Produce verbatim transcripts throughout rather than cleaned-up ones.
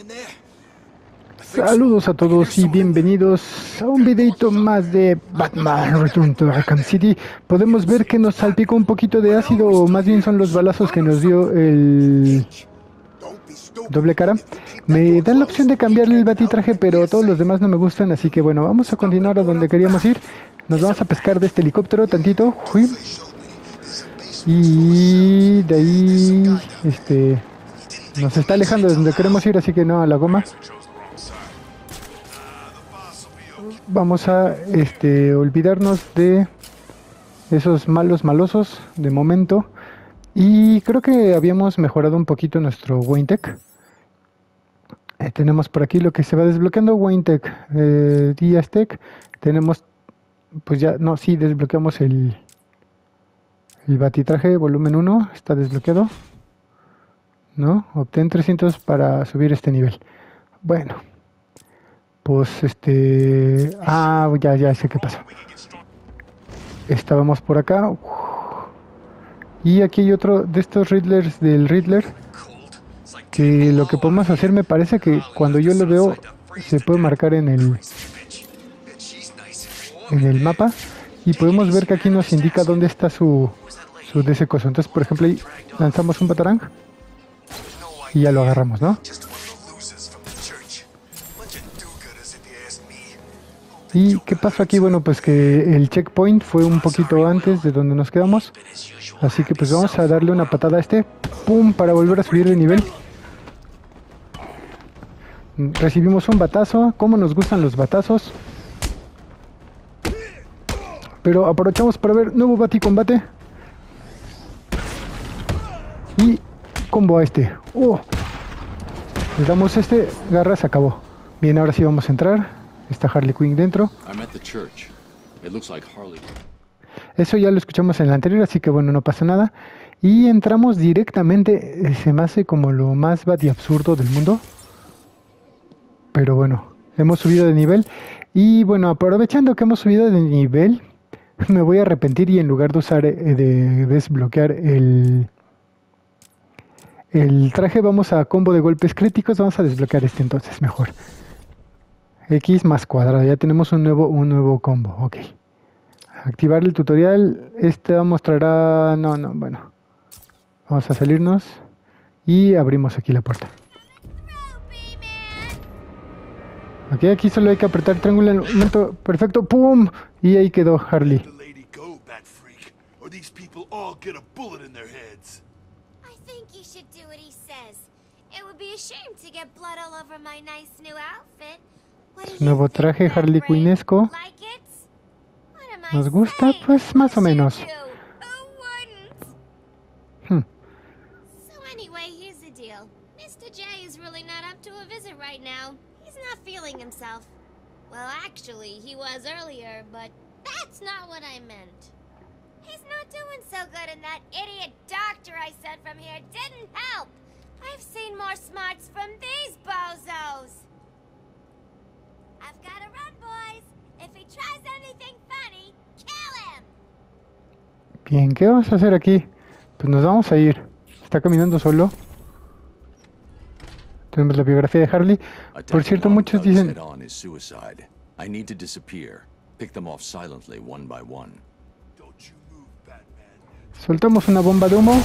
Saludos a todos y bienvenidos a un videito más de Batman Return to Arkham City. Podemos ver que nos salpicó un poquito de ácido, o más bien son los balazos que nos dio el doble cara. Me dan la opción de cambiarle el batitraje, pero todos los demás no me gustan, así que bueno, vamos a continuar a donde queríamos ir. Nos vamos a pescar de este helicóptero tantito. Uy. Y de ahí este nos está alejando de donde queremos ir, así que no a la goma. Vamos a este olvidarnos de esos malos malosos de momento. Y creo que habíamos mejorado un poquito nuestro Wayne Tech. Eh, tenemos por aquí lo que se va desbloqueando: Wayne Tech, eh, Díaz Tech. Tenemos, pues ya, no, sí, desbloqueamos el, el batitraje volumen uno, está desbloqueado. ¿No? Obtén trescientos para subir este nivel. Bueno. Pues este... Ah, ya, ya sé qué pasó. Estábamos por acá. Y aquí hay otro de estos Riddlers del Riddler. Que lo que podemos hacer, me parece que cuando yo lo veo, se puede marcar en el... En el mapa. Y podemos ver que aquí nos indica dónde está su... Su de ese coso. Entonces, por ejemplo, ahí lanzamos un batarang. Y ya lo agarramos, ¿no? ¿Y qué pasó aquí? Bueno, pues que el checkpoint fue un poquito antes de donde nos quedamos. Así que pues vamos a darle una patada a este. ¡Pum! Para volver a subir de nivel. Recibimos un batazo. ¿Cómo nos gustan los batazos? Pero aprovechamos para ver nuevo baticombate. Y combo a este. ¡Oh! Le damos este. Garra, se acabó. Bien, ahora sí vamos a entrar. Está Harley Quinn dentro. Eso ya lo escuchamos en el anterior, así que bueno, no pasa nada. Y entramos directamente. Se me hace como lo más bati absurdo del mundo. Pero bueno, hemos subido de nivel. Y bueno, aprovechando que hemos subido de nivel, me voy a arrepentir y en lugar de usar, eh, de desbloquear el, el traje, vamos a combo de golpes críticos. Vamos a desbloquear este entonces, mejor. X más cuadrado, ya tenemos un nuevo un nuevo combo, ok. Activar el tutorial, este mostrará, no, no, bueno. Vamos a salirnos y abrimos aquí la puerta. Ok, aquí solo hay que apretar triángulo en el momento perfecto, ¡pum! Y ahí quedó Harley. Nuevo traje Harley Quinnesco. ¿Nos gusta? Pues más o menos. Hmm. I've seen more smarts from these bozos. I've got to run, boys. If he tries anything funny, kill him. Bien, ¿qué vamos a hacer aquí? Pues nos vamos a ir. Está caminando solo. Tenemos la biografía de Harley. Por cierto, muchos dicen... Soltamos una bomba de humo.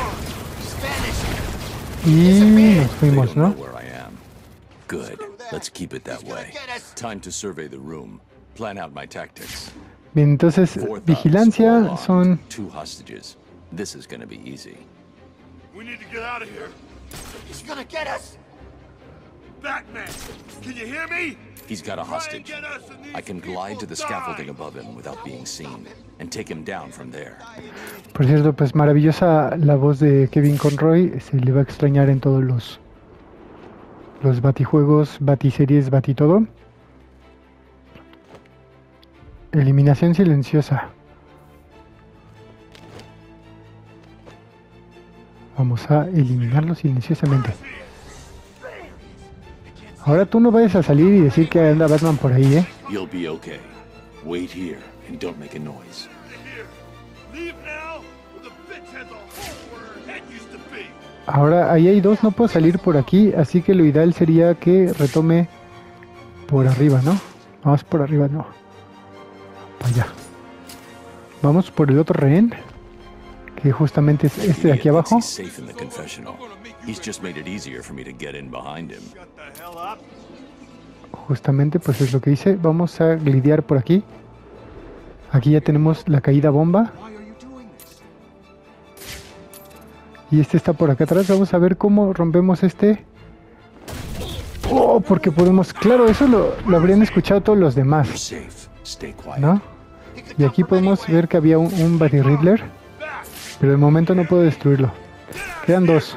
Y nos fuimos, ¿no? Bien, entonces, vigilancia son... He's got a hostage. I can glide to the scaffolding above him without being seen and take him down from there. Por cierto, pues maravillosa la voz de Kevin Conroy. Se le va a extrañar en todos los los batijuegos, batiseries, bati todo. Eliminación silenciosa. Vamos a eliminarlo silenciosamente. Ahora tú no vayas a salir y decir que anda Batman por ahí, ¿eh? You'll be okay. Wait here and don't make a noise. Ahora ahí hay dos, no puedo salir por aquí, así que lo ideal sería que retome por arriba, ¿no? Vamos por arriba, no. Allá. Vamos por el otro rehén, que justamente es este de aquí abajo. Justamente pues es lo que hice. Vamos a lidiar por aquí. Aquí ya tenemos la caída bomba. Y este está por acá atrás. Vamos a ver cómo rompemos este. Oh, porque podemos... Claro, eso lo, lo habrían escuchado todos los demás, ¿no? Y aquí podemos ver que había un, un Batty Riddler, pero de momento no puedo destruirlo. Quedan dos.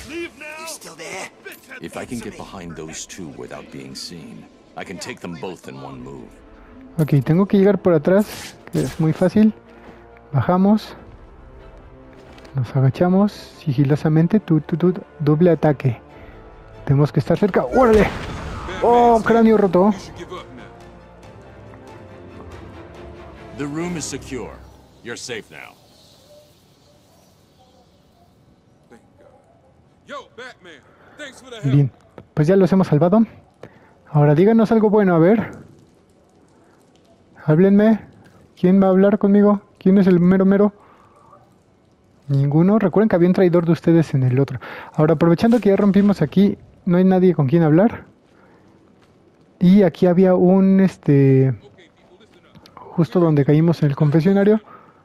Ok, tengo que llegar por atrás, que es muy fácil. Bajamos. Nos agachamos sigilosamente. Tu, tu, tu, doble ataque. Tenemos que estar cerca. ¡Órale! ¡Oh, cráneo roto! The room is secure. You're safe now. Bien, pues ya los hemos salvado. Ahora díganos algo bueno, a ver. Háblenme. ¿Quién va a hablar conmigo? ¿Quién es el mero mero? Ninguno. Recuerden que había un traidor de ustedes en el otro. Ahora, aprovechando que ya rompimos aquí, no hay nadie con quien hablar. Y aquí había un, este... justo donde caímos en el confesionario,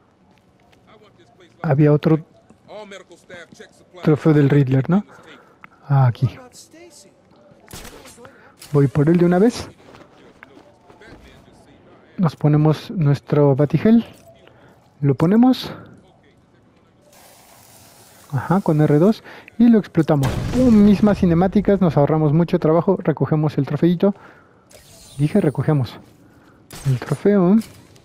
había otro trofeo del Riddler, ¿no? Aquí. Voy por él de una vez. Nos ponemos nuestro batigel. Lo ponemos. Ajá, con erre dos. Y lo explotamos. Uh, mismas cinemáticas, nos ahorramos mucho trabajo. Recogemos el trofeito. Dije recogemos el trofeo.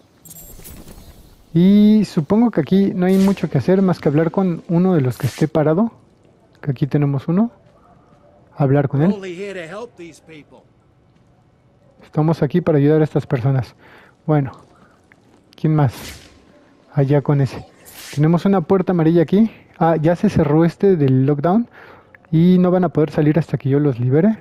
Y supongo que aquí no hay mucho que hacer más que hablar con uno de los que esté parado. Que aquí tenemos uno. Hablar con él. Estamos aquí para ayudar a estas personas. Bueno, ¿quién más? Allá con ese. Tenemos una puerta amarilla aquí. Ah, ya se cerró este del lockdown. Y no van a poder salir hasta que yo los libere.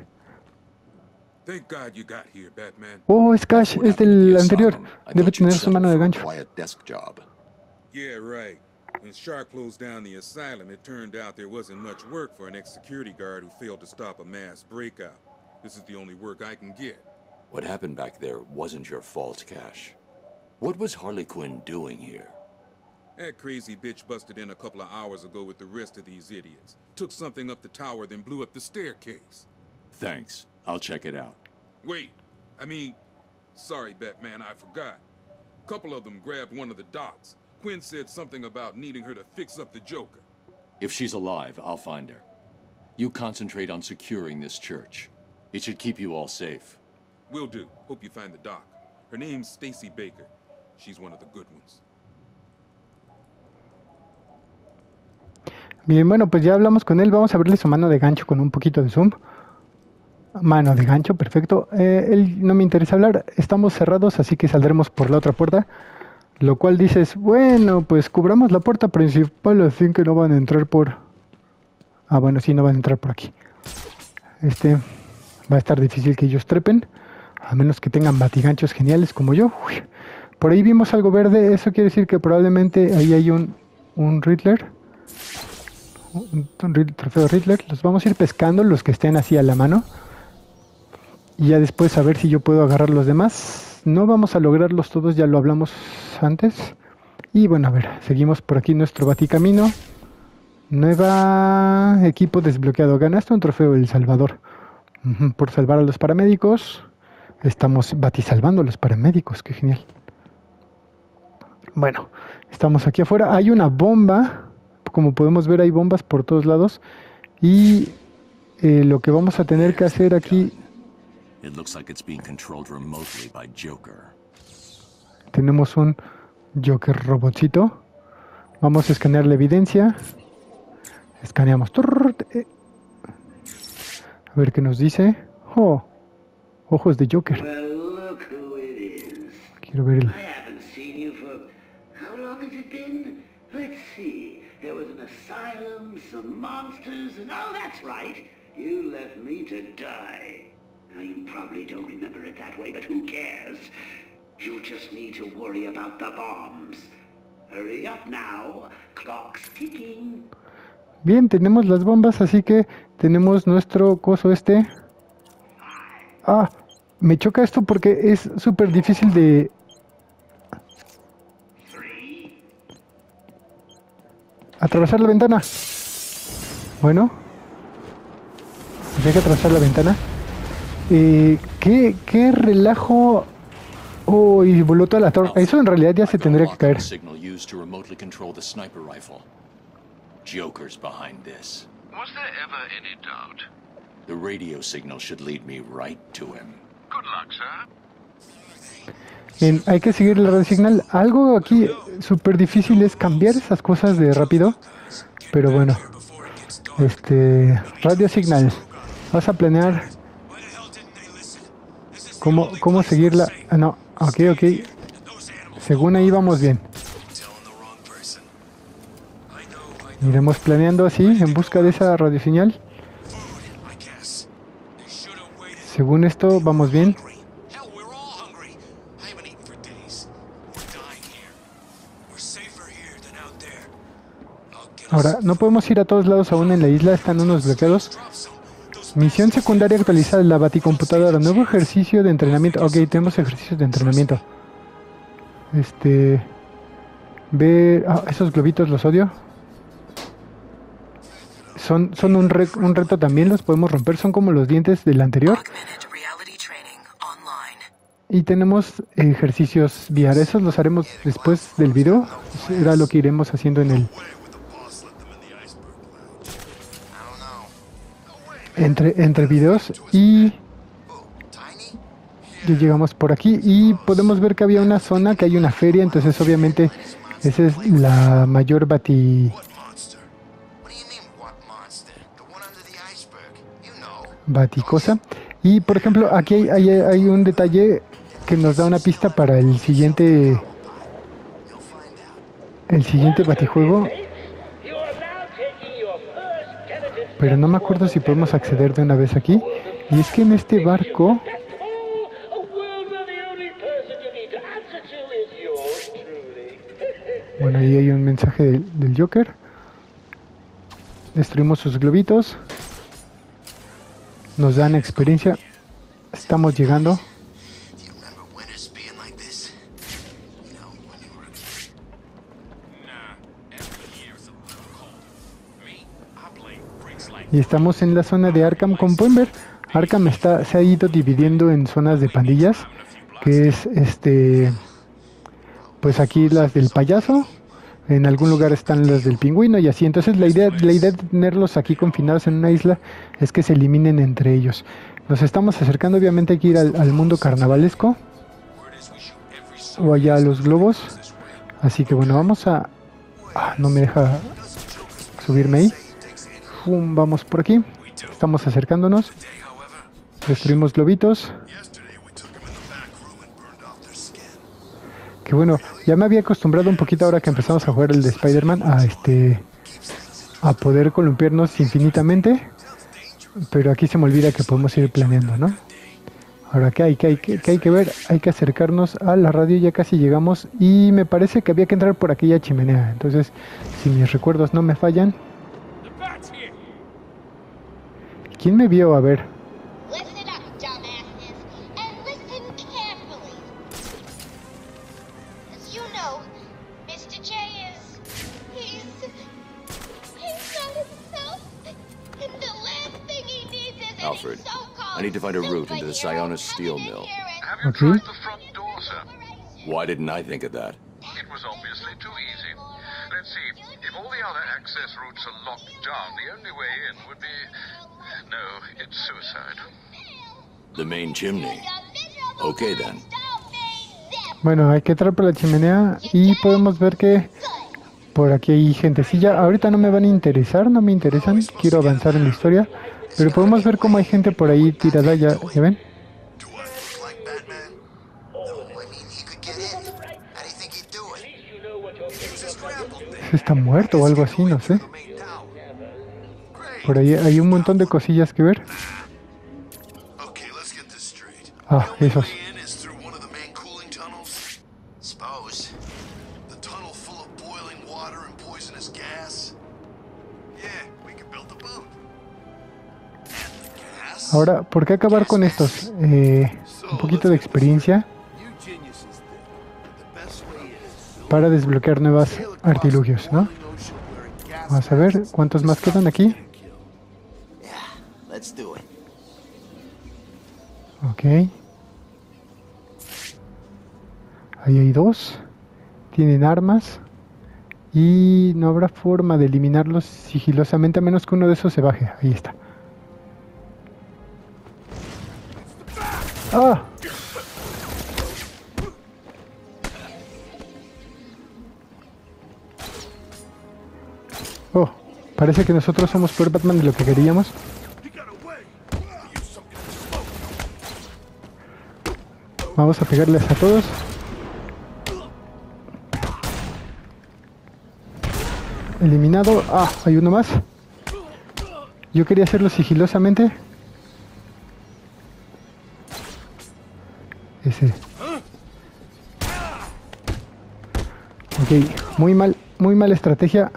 Oh, es Cash, es del anterior. Debe tener su mano de gancho. Yeah, right. When Shark closed down the asylum, it turned out there wasn't much work for an ex-security guard who failed to stop a mass breakout. This is the only work I can get. What happened back there wasn't your fault, Cash. What was Harley Quinn doing here? That crazy bitch busted in a couple of hours ago with the rest of these idiots. Took something up the tower, then blew up the staircase. Thanks. I'll check it out. Wait, I mean, sorry, Batman, I forgot. A couple of them grabbed one of the dots. Quinn said something about needing her to fix up the Joker. If she's alive, I'll find her. You concentrate on securing this church. It should keep you all safe. Will do. Hope you find the doc. Her name's Stacy Baker. She's one of the good ones. Bien, bueno, pues ya hablamos con él. Vamos a verle su mano de gancho con un poquito de zoom. Mano de gancho, perfecto. Eh, él no me interesa hablar. Estamos cerrados, así que saldremos por la otra puerta. Lo cual dices, bueno, pues cubramos la puerta principal, así que no van a entrar por... Ah, bueno, sí, no van a entrar por aquí. Este, va a estar difícil que ellos trepen, a menos que tengan batiganchos geniales como yo. Uy. Por ahí vimos algo verde, eso quiere decir que probablemente ahí hay un, un Riddler. Un, un trofeo Riddler. Los vamos a ir pescando, los que estén así a la mano. Y ya después a ver si yo puedo agarrar los demás. No vamos a lograrlos todos, ya lo hablamos antes. Y bueno, a ver, seguimos por aquí nuestro baticamino. Nueva equipo desbloqueado. Ganaste un trofeo El Salvador. Uh-huh, por salvar a los paramédicos. Estamos batisalvando a los paramédicos, qué genial. Bueno, estamos aquí afuera. Hay una bomba. Como podemos ver, hay bombas por todos lados. Y eh, lo que vamos a tener que hacer aquí... It looks like it's being controlled remotely by Joker. Tenemos un Joker robotcito. Vamos a escanear la evidencia. Escaneamos. A ver qué nos dice. Oh, ojos de Joker. Quiero ver el... Let's see. There was an asylum, some monsters, and oh, that's right. You left me to die. Now, you probably don't remember it that way, but who cares? You just need to worry about the bombs. Hurry up now. Clock's ticking. Bien, tenemos las bombas, así que tenemos nuestro coso este. Ah, me choca esto porque es súper difícil de... atravesar la ventana. Bueno, hay que atravesar la ventana. Eh, ¿qué, qué relajo? Oh, y voló toda la torre. Eso en realidad ya se tendría que caer. Joker's behind this. Was there ever any doubt? The radio signal should lead me right to him. Good luck, sir. Bien, hay que seguir la radio signal. Algo aquí súper difícil es cambiar esas cosas de rápido. Pero bueno. Este... Radio signal. Vas a planear... ¿Cómo, cómo seguirla? Ah, no. Ok, ok. Según ahí vamos bien. Iremos planeando así, en busca de esa radioseñal. Según esto, vamos bien. Ahora, no podemos ir a todos lados aún en la isla, están unos bloqueados. Misión secundaria actualizada, la baticomputadora, nuevo ejercicio de entrenamiento. Ok, tenemos ejercicios de entrenamiento. Este... Ver... Ah, esos globitos los odio. Son, son un, re, un reto también, los podemos romper, son como los dientes del anterior. Y tenemos ejercicios V R, esos los haremos después del video, será lo que iremos haciendo en el... Entre, entre videos y... Ya llegamos por aquí y podemos ver que había una zona, que hay una feria, entonces obviamente esa es la mayor bati... Baticosa. Y por ejemplo aquí hay, hay, hay un detalle que nos da una pista para el siguiente el siguiente batijuego, pero no me acuerdo si podemos acceder de una vez aquí. Y es que en este barco bueno, ahí hay un mensaje del, del Joker. Destruimos sus globitos. Nos dan experiencia. Estamos llegando. Y estamos en la zona de Arkham. Como pueden ver, Arkham está, se ha ido dividiendo en zonas de pandillas. Que es este... Pues aquí las del payaso. En algún lugar están las del pingüino y así. Entonces la idea, la idea de tenerlos aquí confinados en una isla es que se eliminen entre ellos. Nos estamos acercando, obviamente hay que ir al, al mundo carnavalesco. O allá a los globos. Así que bueno, vamos a... Ah, no me deja subirme ahí. Pum, vamos por aquí. Estamos acercándonos. Destruimos globitos. Que bueno, ya me había acostumbrado un poquito ahora que empezamos a jugar el de Spider-Man a este a poder columpiarnos infinitamente, pero aquí se me olvida que podemos ir planeando, ¿no? Ahora, ¿qué hay, qué hay, qué, qué hay que ver? Hay que acercarnos a la radio, ya casi llegamos y me parece que había que entrar por aquella chimenea, entonces si mis recuerdos no me fallan. ¿Quién me vio? A ver. Alfred, I need to find a route into the Sionis steel mill. Have you Okay. tried the front door, sir? Why didn't I think of that? It was obviously too easy. Let's see. If all the other access routes are locked down, the only way in would be... No, it's suicide. The main chimney. Okay then. Bueno, hay que entrar por la chimenea y podemos ver que por aquí hay gentecilla. Ahorita no me van a interesar, no me interesan. Quiero avanzar en la historia. Pero podemos ver cómo hay gente por ahí tirada, ya, ¿ya ven? está muerto o algo así, no sé. Por ahí hay un montón de cosillas que ver. Ah, esos. Ahora, ¿por qué acabar con estos? Eh, un poquito de experiencia para desbloquear nuevos artilugios, ¿no? Vamos a ver cuántos más quedan aquí. Ok. Ahí hay dos. Tienen armas. Y no habrá forma de eliminarlos sigilosamente a menos que uno de esos se baje. Ahí está. ¡Ah! Oh, parece que nosotros somos peor Batman de lo que queríamos. Vamos a pegarles a todos. Eliminado. Ah, hay uno más. Yo quería hacerlo sigilosamente. Ese. Ok, muy mal, muy mala estrategia.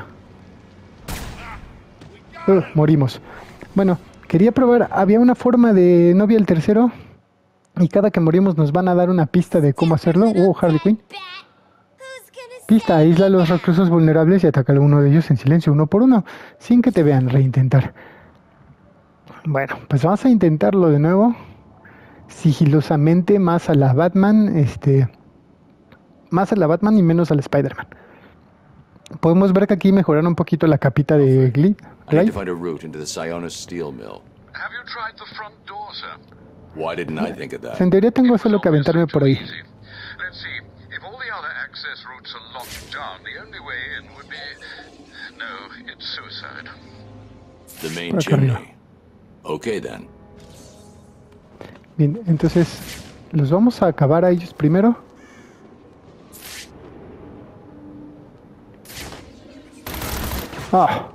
Uh, morimos. Bueno, quería probar, había una forma de... No vi el tercero. Y cada que morimos nos van a dar una pista de cómo hacerlo. Oh, Harley Quinn. Pista, aísla a los reclusos vulnerables y ataca a uno de ellos en silencio, uno por uno, sin que te vean reintentar. Bueno, pues vamos a intentarlo de nuevo. Sigilosamente, más a la Batman, este... Más a la Batman y menos al Spider-Man. Podemos ver que aquí mejoraron un poquito la capita de Glide. I need to find a route into the Sionis steel mill. Have you tried the front door, sir? Why didn't I think of that? En teoría tengo solo que aventarme por ahí. Let's see. If all the other access routes are locked down, the only way in would be... No, it's suicide. The main Por acá arriba. chimney. Okay then. Bien, entonces los vamos a acabar a ellos primero. Ah.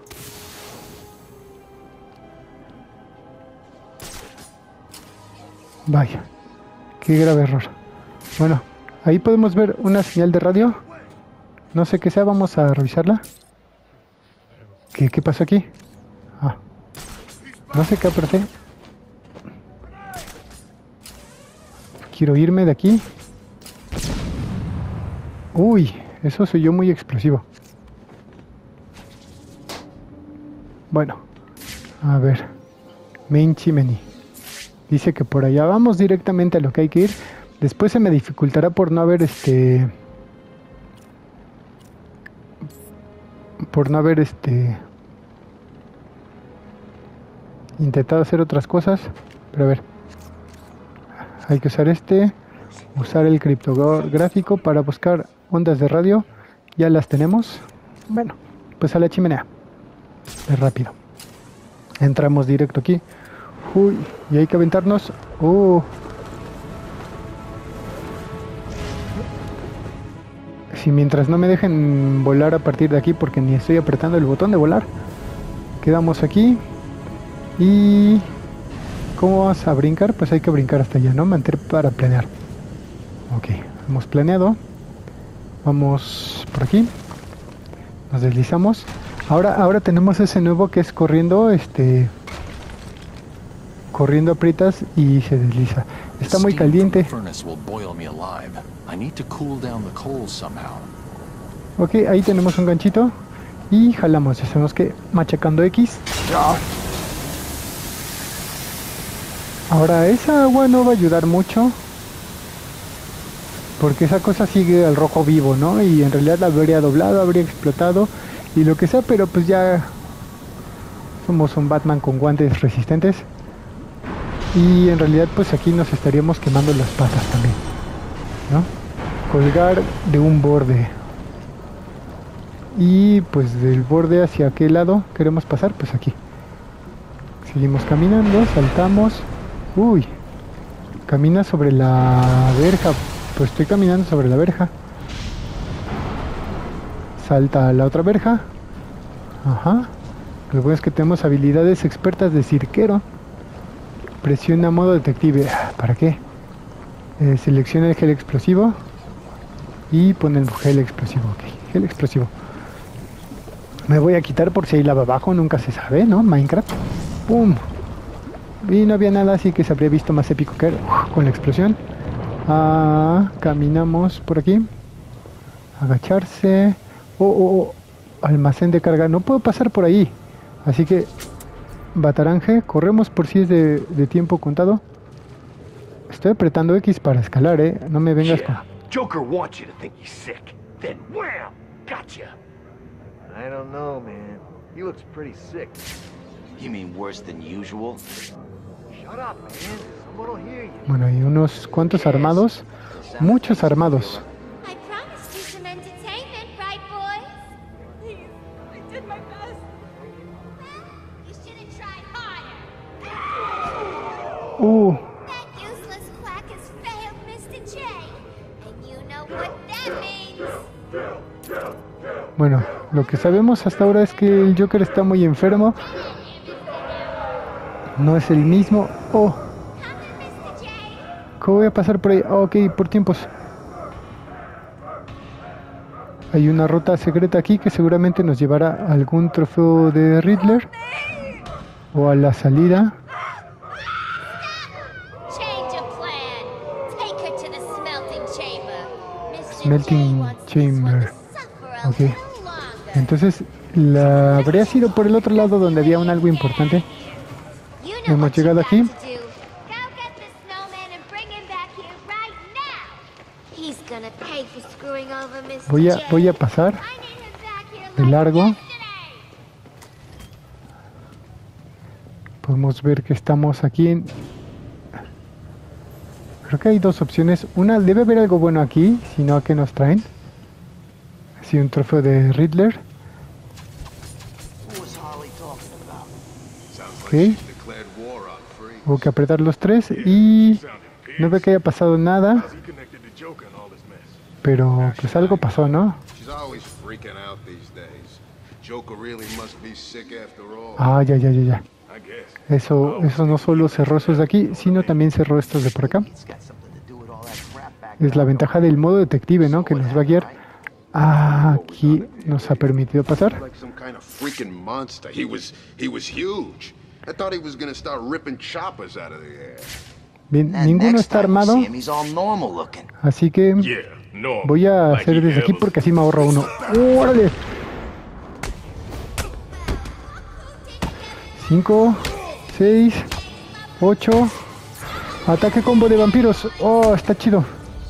Vaya, qué grave error. Bueno, ahí podemos ver una señal de radio. No sé qué sea, vamos a revisarla. ¿Qué, qué pasó aquí? Ah, no sé qué apreté. Quiero irme de aquí. Uy, eso soy yo muy explosivo. Bueno, a ver. Main chimney. Dice que por allá vamos directamente a lo que hay que ir. Después se me dificultará por no haber este... Por no haber este... intentado hacer otras cosas. Pero a ver. Hay que usar este. Usar el criptográfico para buscar ondas de radio. Ya las tenemos. Bueno, pues a la chimenea. Es rápido. Entramos directo aquí. Uy, y hay que aventarnos. Oh. Si mientras no me dejen volar a partir de aquí, porque ni estoy apretando el botón de volar. Quedamos aquí. Y... ¿cómo vamos a brincar? Pues hay que brincar hasta allá, ¿no? Mantener para planear. Ok, hemos planeado. Vamos por aquí. Nos deslizamos. Ahora, ahora tenemos ese nuevo que es corriendo, este... corriendo aprietas y se desliza. Está muy caliente. Ok, ahí tenemos un ganchito. Y jalamos. Hacemos que machacando X. Ahora esa agua no va a ayudar mucho. Porque esa cosa sigue al rojo vivo, ¿no? Y en realidad la habría doblado, habría explotado. Y lo que sea, pero pues ya... somos un Batman con guantes resistentes. Y en realidad pues aquí nos estaríamos quemando las patas también, ¿no? Colgar de un borde. Y pues del borde hacia qué lado queremos pasar, pues aquí. Seguimos caminando, saltamos. Uy, camina sobre la verja. Pues estoy caminando sobre la verja. salta a la otra verja. Ajá. Lo bueno es que tenemos habilidades expertas de cirquero. Presiona modo detective. ¿Para qué? Eh, selecciona el gel explosivo y pone el gel explosivo. Ok, gel explosivo. Me voy a quitar por si hay lava abajo, nunca se sabe, ¿no? Minecraft. ¡Pum! Y no había nada, así que se habría visto más épico que uf, con la explosión. Ah, caminamos por aquí. Agacharse. Oh, oh, oh. Almacén de carga. No puedo pasar por ahí. Así que, Bataranje, corremos por si es de, de tiempo contado. Estoy apretando X para escalar, ¿eh? No me vengas con... Joker wants you to think he's sick. Then wham! Gotcha! I don't know, man. He looks pretty sick. You mean worse than usual? Shut up, man. Someone will hear you. Bueno, hay unos cuantos armados. Muchos armados. I promised you some entertainment, right, boys? Please, I did my best. Well, you should have tried harder. Uh, That useless quack has failed Mister J. And you know what that means. bueno, lo que sabemos hasta ahora es que el Joker está muy enfermo. No es el mismo. Oh, Come on, Mister J. ¿cómo voy a pasar por ahí? Oh, ok, por tiempos. Hay una ruta secreta aquí que seguramente nos llevará a algún trofeo de Riddler. O a la salida. Change of plan. Take her to the smelting chamber. Mister Smelting J wants this one chamber. to suffer a Ok. little longer. Entonces, la habría sido por el otro lado donde había un algo importante. You know Hemos what you llegado got aquí. to do. Go get the snowman and bring him back here right now. He's gonna pay for screwing over Mister Voy a, J. voy a pasar I need him back here de like largo. yesterday. Podemos ver que estamos aquí en... Creo que hay dos opciones. Una, debe haber algo bueno aquí, si no, ¿a qué nos traen? Sí, un trofeo de Riddler. What was Harley talking about? Ok. Hubo que apretar los tres y no veo que haya pasado nada. Pero pues algo pasó, ¿no? She's always freaking out these days. Joker really must be sick after all. Ah, ya, ya, ya, ya. Eso, eso no solo cerró esos de aquí, sino también cerró estos de por acá. Es la ventaja del modo detective, ¿no? Que nos va a guiar. Ah, aquí nos ha permitido pasar. Like some kind of freaking monster. He was he was huge. I thought he was gonna start ripping choppers out of the air. Bien, And ninguno next está time we armado, see him, he's all normal looking. así que voy a hacer desde aquí porque así me ahorro uno. ¡Órale! cinco, seis, ocho. Ataque combo de vampiros. Oh, está chido.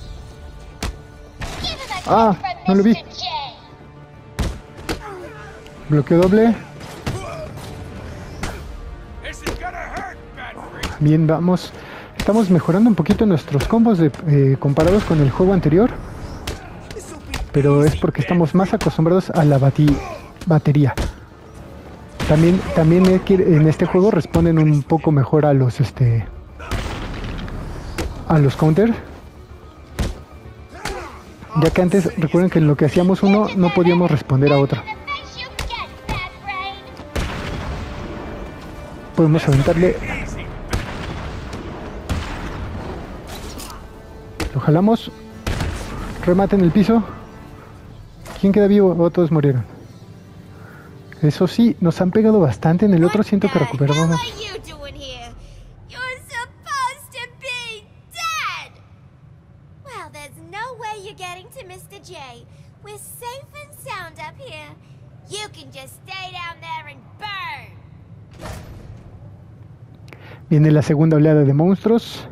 Ah, no lo vi. Bloqueo doble. Bien, vamos. Estamos mejorando un poquito nuestros combos de, eh, comparados con el juego anterior. Pero es porque estamos más acostumbrados a la bati batería. También, también en este juego responden un poco mejor a los este a los counters. Ya que antes, recuerden que en lo que hacíamos uno no podíamos responder a otro. Podemos aventarle. Lo jalamos. Remate en el piso. ¿Quién queda vivo? O todos murieron. Eso sí, nos han pegado bastante. En el otro siento que recuperamos. Viene la segunda oleada de monstruos.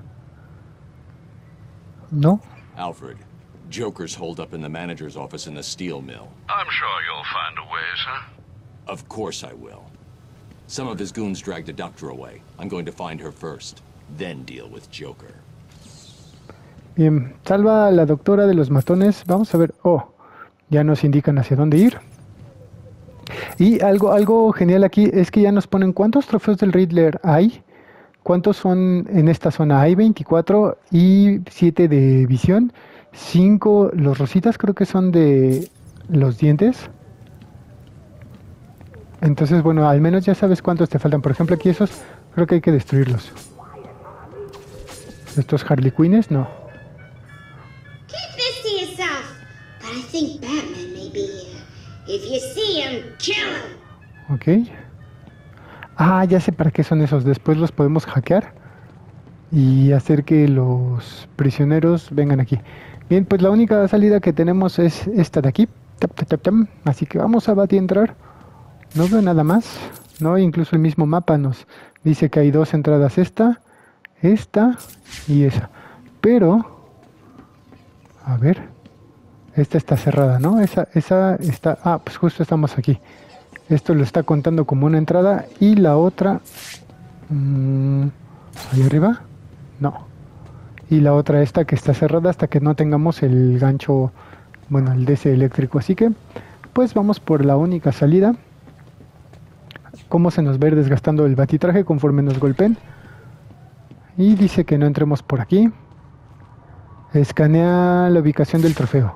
No. Alfred, Joker's holed up in the manager's office in the steel mill. I'm sure you'll find a way, sir. Of course I will. Some of his goons dragged a doctor away. I'm going to find her first, then deal with Joker. Bien, salva a la doctora de los matones. Vamos a ver. Oh, ya nos indican hacia dónde ir. Y algo, algo genial aquí es que ya nos ponen cuántos trofeos del Riddler hay. ¿Cuántos son en esta zona? Hay veinticuatro y siete de visión. cinco, los rositas creo que son de los dientes. Entonces, bueno, al menos ya sabes cuántos te faltan. Por ejemplo, aquí esos, creo que hay que destruirlos. Estos Harley Quinns, no. Keep this to yourself. But I think Batman may be here. If you see him, kill him. Ok. Ah, ya sé para qué son esos. Después los podemos hackear y hacer que los prisioneros vengan aquí. Bien, pues la única salida que tenemos es esta de aquí. Tap, tap, tap, tap. Así que vamos a Bati entrar. No veo nada más. No, incluso el mismo mapa nos dice que hay dos entradas. Esta, esta y esa. Pero, a ver. Esta está cerrada, ¿no? Esa, esa está... Ah, pues justo estamos aquí. Esto lo está contando como una entrada. Y la otra... Mmm, ¿ahí arriba? No. Y la otra esta que está cerrada hasta que no tengamos el gancho... Bueno, el D C eléctrico. Así que, pues vamos por la única salida. Cómo se nos va a ir desgastando el batitraje conforme nos golpeen. Y dice que no entremos por aquí. Escanea la ubicación del trofeo.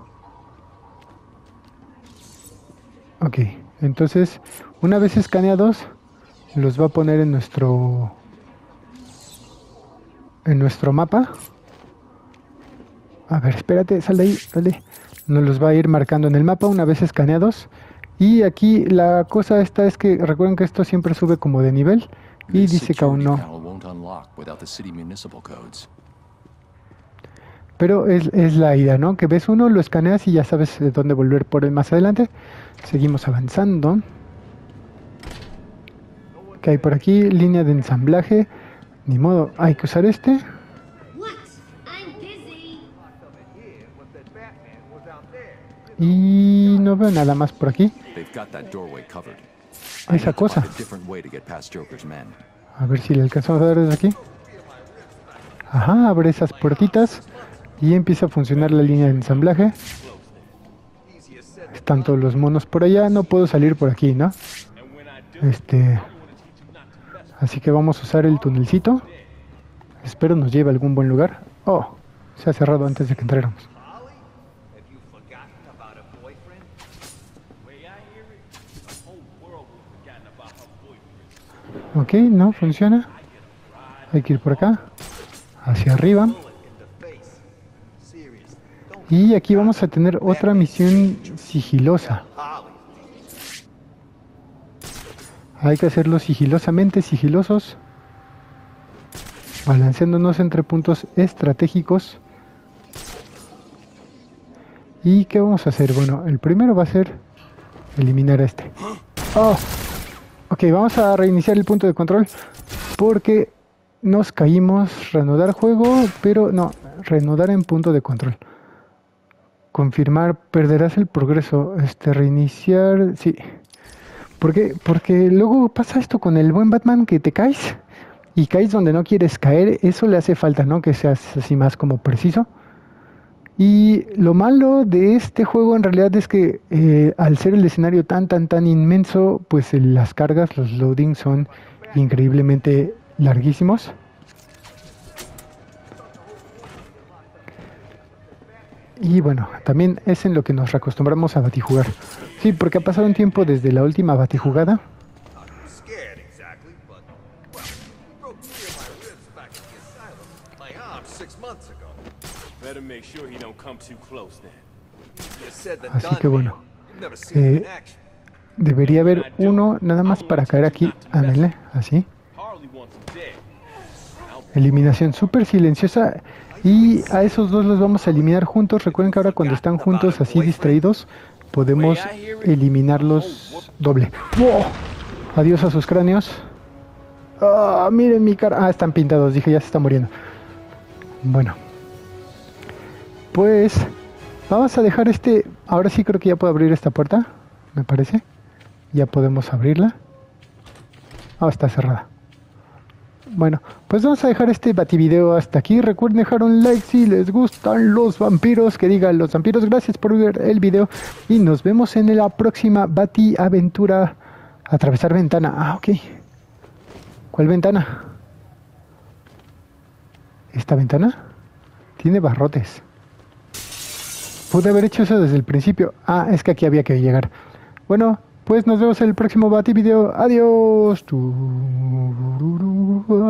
Ok, entonces una vez escaneados los va a poner en nuestro en nuestro mapa. A ver, espérate, sal de ahí, sal de ahí. Nos los va a ir marcando en el mapa una vez escaneados. Y aquí la cosa esta es que recuerden que esto siempre sube como de nivel. Y dice que aún no. Pero es, es la idea, ¿no? Que ves uno, lo escaneas y ya sabes de dónde volver por él más adelante. Seguimos avanzando. ¿Qué hay por aquí? Línea de ensamblaje. Ni modo, hay que usar este. Y no veo nada más por aquí. Esa cosa. A ver si le alcanzamos a dar desde aquí. Ajá, abre esas puertitas y empieza a funcionar la línea de ensamblaje. Están todos los monos por allá. No puedo salir por aquí, ¿no? Este... Así que vamos a usar el tunelcito. Espero nos lleve a algún buen lugar. Oh, se ha cerrado antes de que entráramos. Ok, no funciona. Hay que ir por acá. Hacia arriba. Y aquí vamos a tener otra misión sigilosa. Hay que hacerlo sigilosamente, sigilosos. Balanceándonos entre puntos estratégicos. ¿Y qué vamos a hacer? Bueno, el primero va a ser eliminar a este. ¡Oh! Ok, vamos a reiniciar el punto de control porque nos caímos. Reanudar juego, pero no, reanudar en punto de control. Confirmar, perderás el progreso. Este, reiniciar, sí. ¿Por qué? Porque luego pasa esto con el buen Batman, que te caes y caes donde no quieres caer. Eso le hace falta, ¿no? Que seas así más como preciso. Y lo malo de este juego en realidad es que eh, al ser el escenario tan tan tan inmenso, pues el, las cargas, los loadings son increíblemente larguísimos. Y bueno, también es en lo que nos acostumbramos a batijugar. Sí, porque ha pasado un tiempo desde la última batijugada. Así que bueno, eh, debería haber uno nada más para caer aquí. Ándale, así. Eliminación súper silenciosa. Y a esos dos los vamos a eliminar juntos. Recuerden que ahora cuando están juntos así distraídos, podemos eliminarlos doble. ¡Wow! Adiós a sus cráneos. ¡Ah! Miren mi cara. Ah, están pintados. Dije, ya se está muriendo. Bueno. Pues vamos a dejar este... Ahora sí creo que ya puedo abrir esta puerta. Me parece. Ya podemos abrirla. Ah, está cerrada. Bueno, pues vamos a dejar este bativideo hasta aquí. Recuerden dejar un like si les gustan los vampiros. Que digan los vampiros. Gracias por ver el video. Y nos vemos en la próxima Bati aventura. Atravesar ventana. Ah, ok. ¿Cuál ventana? ¿Esta ventana? Tiene barrotes. Pude haber hecho eso desde el principio. Ah, es que aquí había que llegar. Bueno, pues nos vemos en el próximo Bati video. Adiós. Tururú.